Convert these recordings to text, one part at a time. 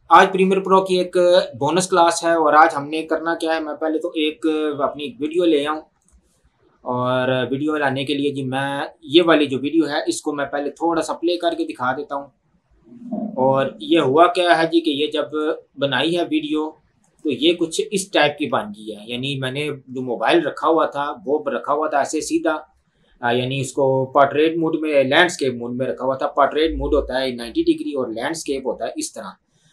आज premiere pro की एक बोनस क्लास है और आज हमने करना क्या है, मैं पहले तो एक अपनी वीडियो ले आऊँ। और वीडियो लाने के लिए जी मैं ये वाली जो वीडियो है इसको मैं पहले थोड़ा सा प्ले करके दिखा देता हूँ। और ये हुआ क्या है जी कि ये जब बनाई है वीडियो तो ये कुछ इस टाइप की बन गई है। यानी मैंने जो मोबाइल रखा हुआ था वो रखा हुआ था ऐसे सीधा, यानी इसको पोर्ट्रेट मोड में, लैंडस्केप मोड में रखा हुआ था। पोर्ट्रेट मोड होता है 90 डिग्री और लैंडस्केप होता है इस तरह।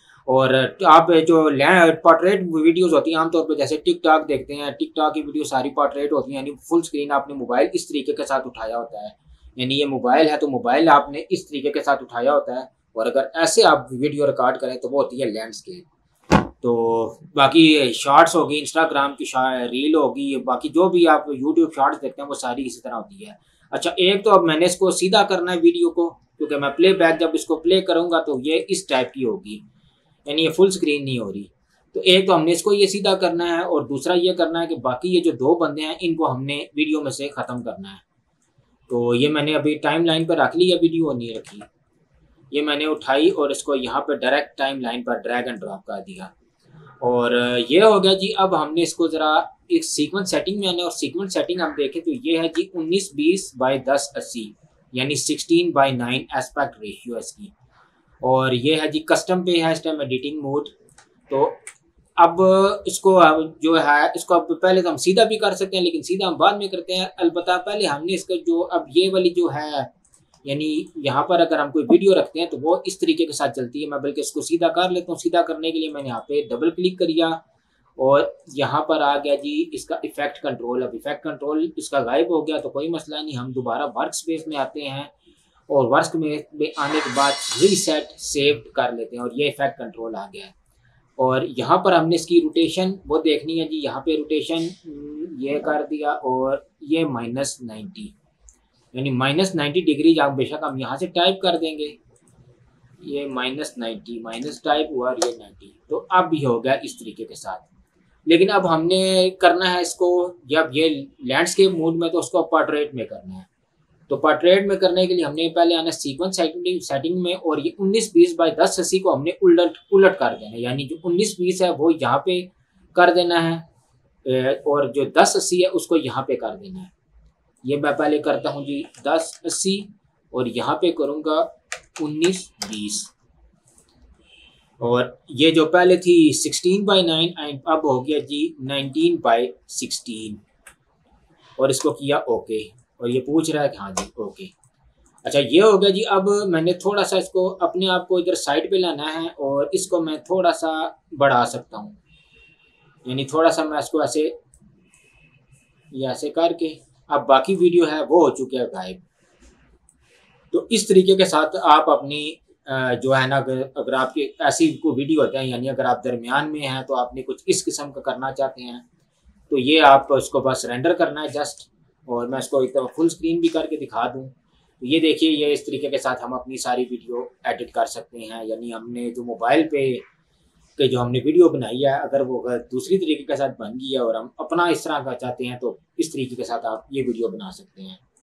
और आप जो पोर्ट्रेट वीडियोस होती हैं आमतौर पर, जैसे टिकटॉक देखते हैं, टिकटॉक की वीडियो सारी पोर्ट्रेट होती हैं, यानी फुल स्क्रीन आपने मोबाइल इस तरीके के साथ उठाया होता है। यानी ये मोबाइल है तो मोबाइल आपने इस तरीके के साथ उठाया होता है, और अगर ऐसे आप वीडियो रिकॉर्ड करें तो वो होती है लैंडस्केप। तो बाकी शॉर्ट्स होगी, इंस्टाग्राम की रील होगी, बाकी जो भी आप यूट्यूब शॉर्ट्स देखते हैं वो सारी इसी तरह होती है। अच्छा, एक तो अब मैंने इसको सीधा करना है वीडियो को, क्योंकि मैं प्ले बैक जब इसको प्ले करूँगा तो ये इस टाइप की होगी, यानी ये फुल स्क्रीन नहीं हो रही। तो एक तो हमने इसको ये सीधा करना है और दूसरा ये करना है कि बाकी ये जो दो बंदे हैं इनको हमने वीडियो में से ख़त्म करना है। तो ये मैंने अभी टाइम लाइन पर रख ली है, वीडियो नहीं रखी, ये मैंने उठाई और इसको यहाँ पर डायरेक्ट टाइम लाइन पर ड्रैग एंड ड्रॉप कर दिया। और ये हो गया जी। अब हमने इसको ज़रा एक सीक्वेंस सेटिंग में आने, और सीक्वेंस सेटिंग हम देखें तो ये है जी 1920x1080, यानी 16:9 एस्पेक्ट रेशियो इसकी। और ये है जी कस्टम पे है इस टाइम एडिटिंग मोड। तो अब इसको जो है इसको अब पहले तो हम सीधा भी कर सकते हैं, लेकिन सीधा हम बाद में करते हैं। अलबत्ता पहले हमने इसका जो अब ये वाली जो है, यानी यहाँ पर अगर हम कोई वीडियो रखते हैं तो वो इस तरीके के साथ चलती है। मैं बल्कि इसको सीधा कर लेता हूँ। सीधा करने के लिए मैंने यहाँ पे डबल क्लिक करिया और यहाँ पर आ गया जी इसका इफेक्ट कंट्रोल। अब इफेक्ट कंट्रोल इसका गायब हो गया तो कोई मसला नहीं, हम दोबारा वर्क स्पेस में आते हैं और वर्क में आने के बाद रीसेट सेव कर लेते हैं और ये इफेक्ट कंट्रोल आ गया है। और यहाँ पर हमने इसकी रोटेशन वो देखनी है जी। यहाँ पे रोटेशन ये कर दिया और ये -90, यानी -90 डिग्री आप बेशक हम यहाँ से टाइप कर देंगे, ये -90 माइनस टाइप हुआ और ये 90। तो अब भी हो गया इस तरीके के साथ। लेकिन अब हमने करना है इसको, जब ये लैंडस्केप मोड में तो उसको पोर्ट्रेट में करना है। तो पोर्ट्रेट में करने के लिए हमने पहले आना सीक्वेंस सेटिंग में, और ये 1920x1080 को हमने उलट कर देना है। यानी जो 1920 है वो यहाँ पे कर देना है और जो 1080 है उसको यहाँ पे कर देना है। ये मैं पहले करता हूँ जी 1080 और यहाँ पे करूँगा 1920। और ये जो पहले थी 16:9 अब हो गया जी 19:16। और इसको किया ओके, और ये पूछ रहा है कि हाँ जी ओके। अच्छा, ये हो गया जी। अब मैंने थोड़ा सा इसको अपने आप को इधर साइड पे लाना है और इसको मैं थोड़ा सा बढ़ा सकता हूँ, यानी थोड़ा सा मैं इसको ऐसे ये ऐसे करके, अब बाकी वीडियो है वो हो चुके हैं गायब। तो इस तरीके के साथ आप अपनी जो है ना, अगर आपकी ऐसी कोई वीडियो होते हैं, यानी अगर आप दरमियान में हैं तो आपने कुछ इस किस्म का करना चाहते हैं तो ये आप उसको बस रेंडर करना है जस्ट। और मैं इसको एक दफ़ा फुल स्क्रीन भी करके दिखा दूं तो ये देखिए, ये इस तरीके के साथ हम अपनी सारी वीडियो एडिट कर सकते हैं। यानी हमने जो मोबाइल पे कि जो हमने वीडियो बनाई है, अगर वो दूसरी तरीके के साथ बन गई है और हम अपना इस तरह का चाहते हैं तो इस तरीके के साथ आप ये वीडियो बना सकते हैं।